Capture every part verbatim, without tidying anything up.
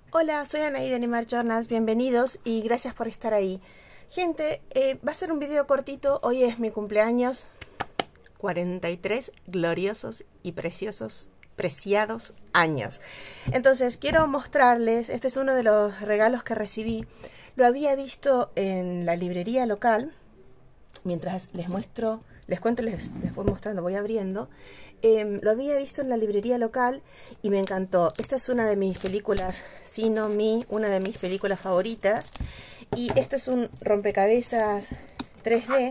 Hola, soy Anaí de Animal Journals, bienvenidos y gracias por estar ahí. Gente, eh, va a ser un video cortito, hoy es mi cumpleaños, cuarenta y tres gloriosos y preciosos, preciados años. Entonces quiero mostrarles, este es uno de los regalos que recibí, lo había visto en la librería local, mientras les muestro, les cuento, les, les voy mostrando, voy abriendo. Eh, lo había visto en la librería local y me encantó. Esta es una de mis películas, Si No Mi, una de mis películas favoritas. Y esto es un rompecabezas tres D.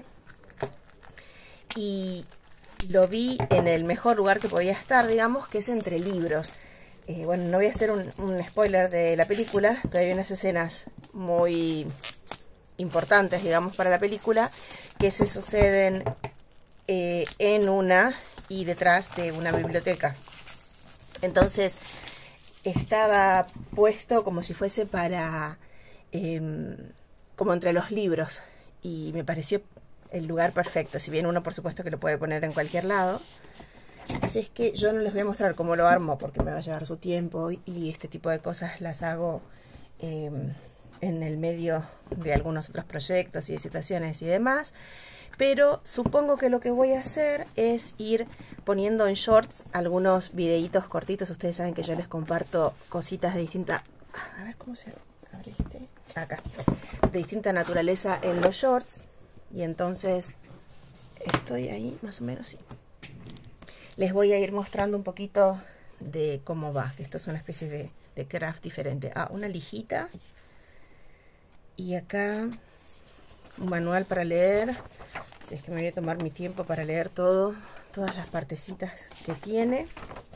Y lo vi en el mejor lugar que podía estar, digamos, que es entre libros. Eh, bueno, no voy a hacer un, un spoiler de la película, pero hay unas escenas muy importantes, digamos, para la película, que se suceden eh, en una y detrás de una biblioteca. Entonces estaba puesto como si fuese para eh, como entre los libros, y me pareció el lugar perfecto, si bien uno por supuesto que lo puede poner en cualquier lado. Así es que yo no les voy a mostrar cómo lo armo porque me va a llevar su tiempo, y este tipo de cosas las hago eh, en el medio de algunos otros proyectos y de situaciones y demás. Pero supongo que lo que voy a hacer es ir poniendo en shorts algunos videitos cortitos. Ustedes saben que yo les comparto cositas de distinta... A ver cómo se abre este... Acá. De distinta naturaleza en los shorts. Y entonces estoy ahí más o menos, sí. Les voy a ir mostrando un poquito de cómo va. Esto es una especie de, de craft diferente. Ah, una lijita. Y acá un manual para leer. Si es que me voy a tomar mi tiempo para leer todo, todas las partecitas que tiene.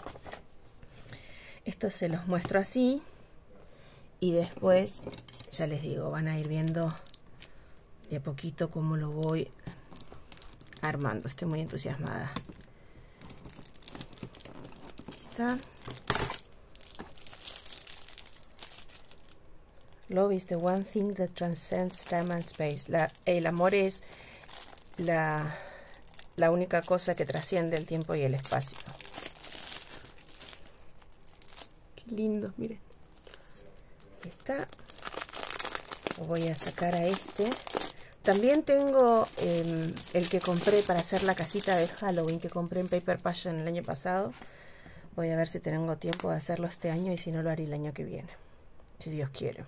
Esto se los muestro así. Y después, ya les digo, van a ir viendo de a poquito cómo lo voy armando. Estoy muy entusiasmada. Aquí está. Love is the one thing that transcends time and space. La, el amor es la, la única cosa que trasciende el tiempo y el espacio. Qué lindo, miren. Ahí está. Lo voy a sacar a este. También tengo eh, el que compré para hacer la casita de Halloween, que compré en Paper Passion el año pasado. Voy a ver si tengo tiempo de hacerlo este año, y si no lo haré el año que viene, si Dios quiere.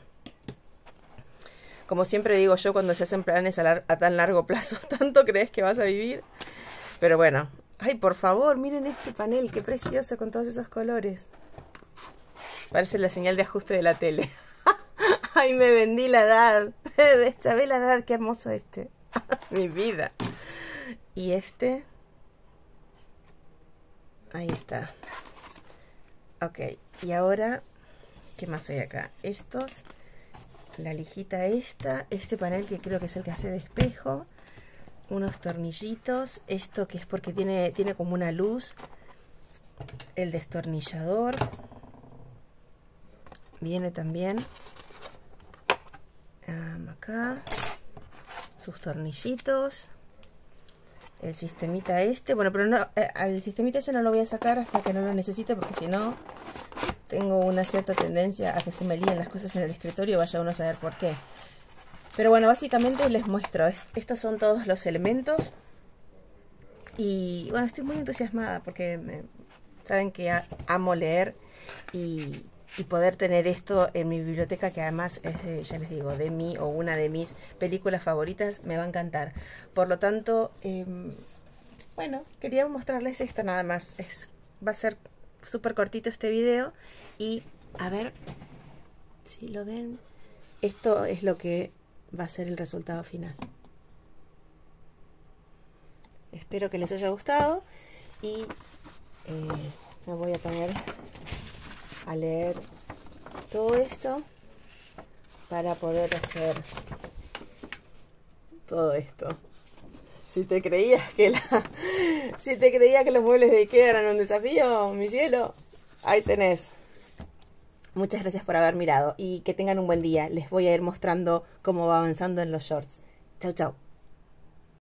Como siempre digo yo, cuando se hacen planes a, a tan largo plazo, ¿tanto crees que vas a vivir? Pero bueno. Ay, por favor, miren este panel, qué precioso con todos esos colores. Parece la señal de ajuste de la tele. Ay, me vendí la edad. Me deschavé la edad, qué hermoso este. Mi vida. Y este. Ahí está. Ok, y ahora, ¿qué más hay acá? Estos. La lijita esta, este panel que creo que es el que hace de espejo, unos tornillitos, esto que es porque tiene, tiene como una luz, el destornillador, viene también um, acá, sus tornillitos, el sistemita este, bueno, pero no, eh, al sistemita ese no lo voy a sacar hasta que no lo necesite, porque si no tengo una cierta tendencia a que se me líen las cosas en el escritorio, vaya uno a saber por qué. Pero bueno, básicamente les muestro. Estos son todos los elementos. Y bueno, estoy muy entusiasmada porque me, saben que amo leer. Y, y poder tener esto en mi biblioteca, que además es, de, ya les digo, de mí o una de mis películas favoritas, me va a encantar. Por lo tanto, eh, bueno, quería mostrarles esto nada más. Es, va a ser súper cortito este video. Y a ver si lo ven. Esto es lo que va a ser el resultado final. Espero que les haya gustado. Y eh, me voy a poner a leer todo esto para poder hacer todo esto. Si te creías que la, si te creías que los muebles de IKEA eran un desafío, mi cielo, ahí tenés. Muchas gracias por haber mirado y que tengan un buen día. Les voy a ir mostrando cómo va avanzando en los shorts. Chau, chau.